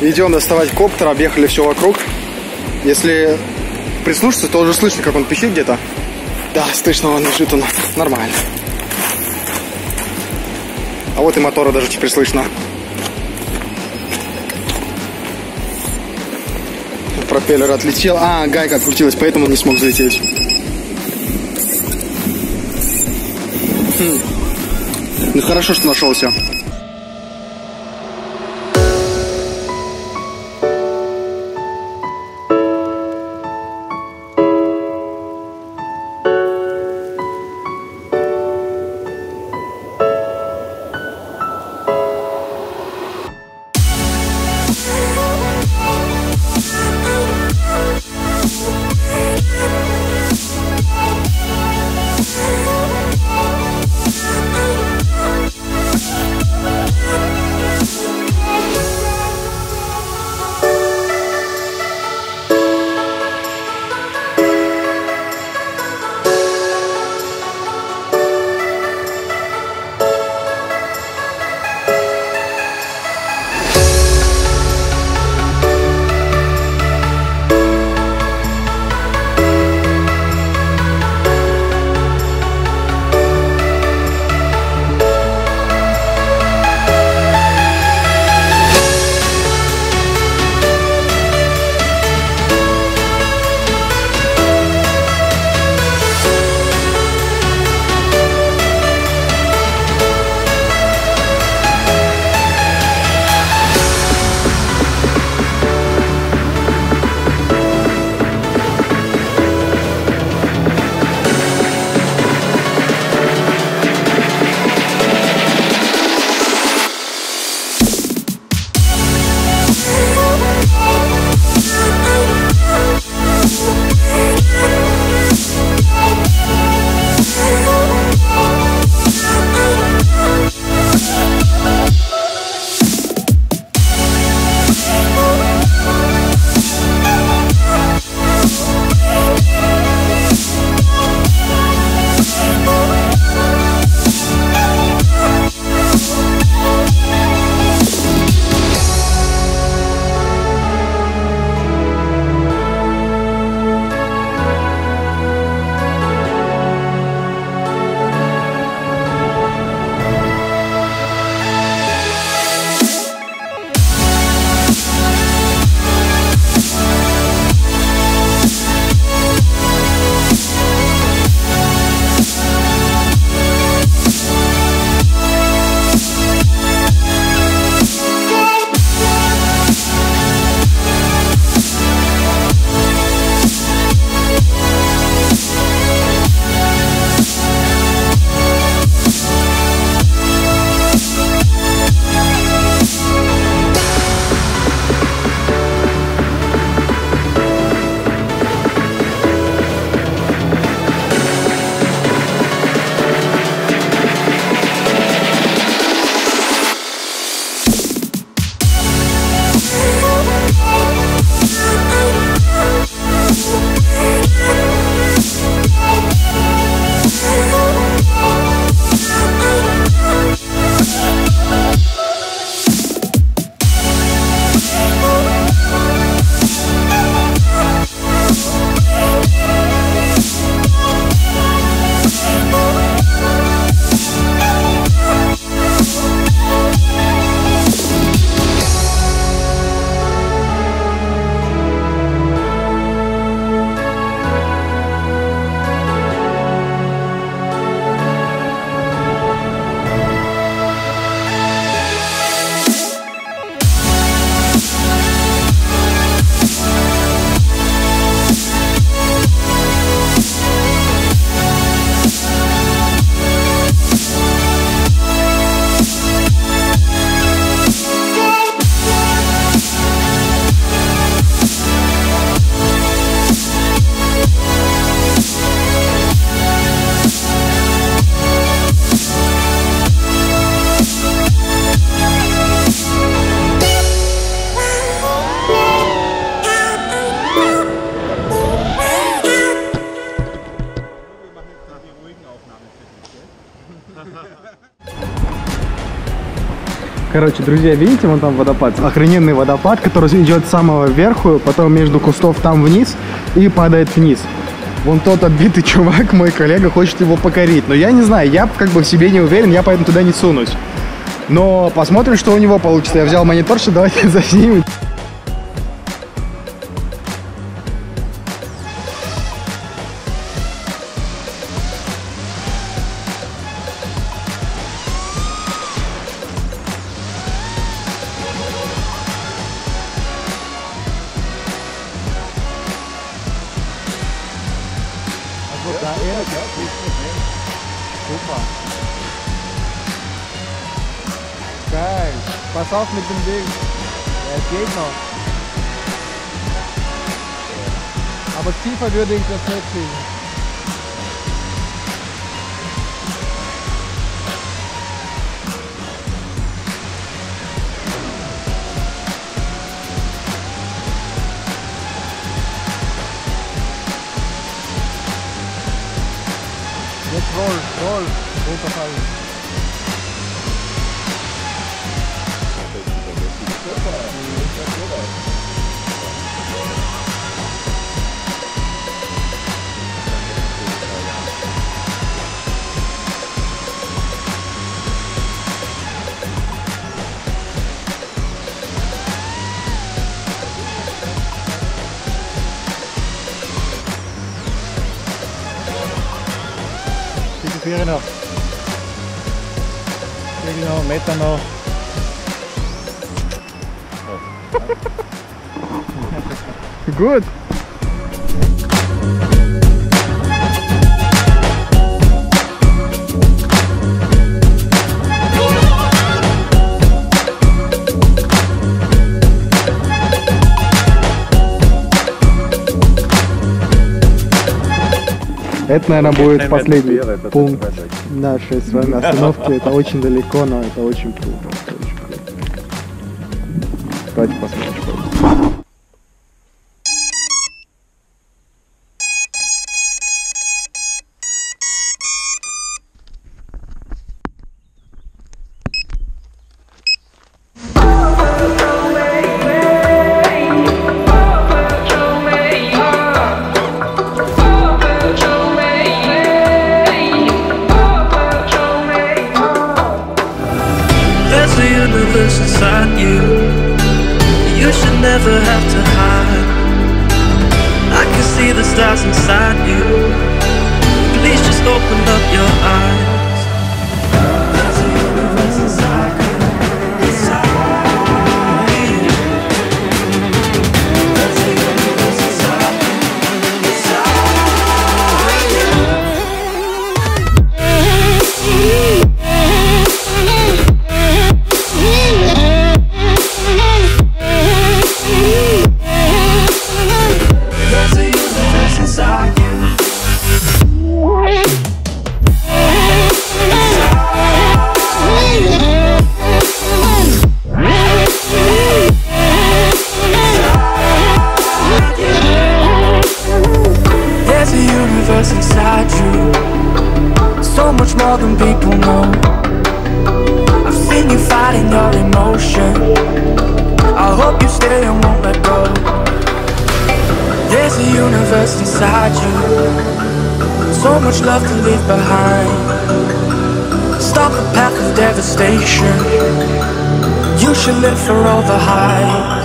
Идем доставать коптер, объехали все вокруг. Если прислушаться, то уже слышно, как он пищит где-то. Да, слышно, он лежит, он нормально. А вот и мотора даже теперь слышно. Пропеллер отлетел. А, гайка открутилась, поэтому он не смог взлететь. Ну хорошо, что нашелся. Короче, друзья, видите, вон там водопад? Охрененный водопад, который идет с самого верху, потом между кустов там вниз и падает вниз. Вон тот отбитый чувак, мой коллега, хочет его покорить. Но я не знаю, я как бы в себе не уверен, я поэтому туда не сунусь. Но посмотрим, что у него получится. Я взял мониторчик, давайте заснимем. Geil. Pass auf mit dem Ding. Es geht noch. Aber tiefer würde ich das nicht kriegen. Jetzt roll, runterfallen. Vier noch. Genau, Meter noch. Gut. Это, наверное, будет последний пункт нашей с вами остановки. Это очень далеко, но это очень круто. Это очень круто. Давайте посмотрим, что это. Inside you, you should never have to hide. I can see the stars inside you. Please just open up your eyes. There's a universe inside you. There's a universe inside you. So much more than people know. I've seen you fighting your emotion. I hope you stay and won't let go. There's a universe inside you. So much love to leave behind. Stop the path of devastation. You should live for all the highs.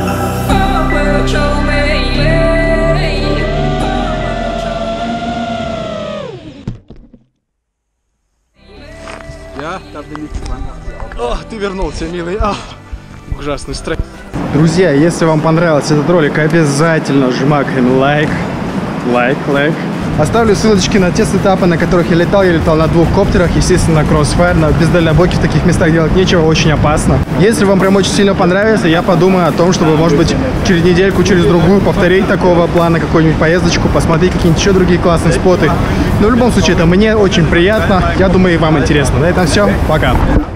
О, ты вернулся, милый. Ужасный стресс. Друзья, если вам понравился этот ролик, обязательно жмакаем лайк. Оставлю ссылочки на те сетапы, на которых я летал. Я летал на двух коптерах, естественно, на Crossfire. На бездальнобойке в таких местах делать нечего, очень опасно. Если вам прям очень сильно понравится, я подумаю о том, чтобы, может быть, через недельку, через другую повторить такого плана какую-нибудь поездочку, посмотреть какие-нибудь еще другие классные споты. Но в любом случае, это мне очень приятно. Я думаю, и вам интересно. На этом все. Пока.